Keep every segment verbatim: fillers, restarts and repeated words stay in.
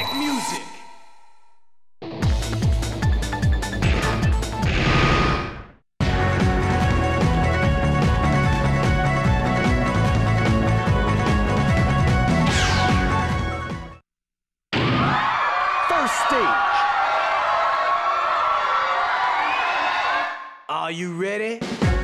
Black music. First stage. Are you ready?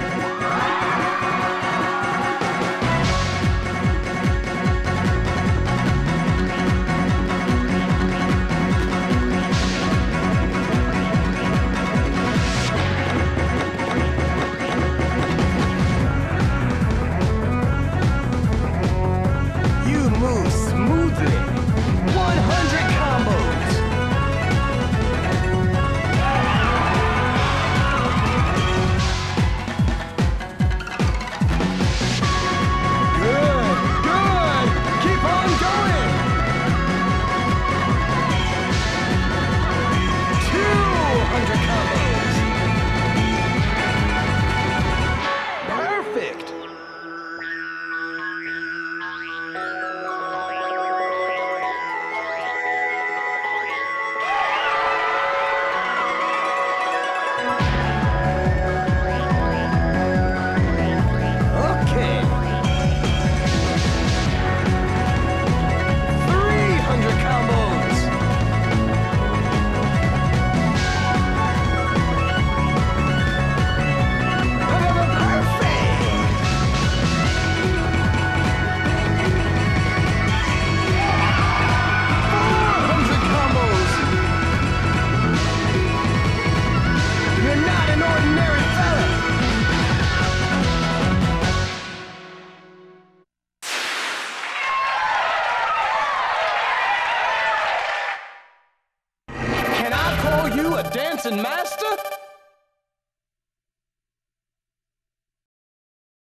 You move smoothly. one hundred combos. Good, good. Keep on going. two hundred combos. Perfect. Okay. three hundred combos. Perfect. four hundred combos. You're not an ordinary fella. Can I call you a dancing master?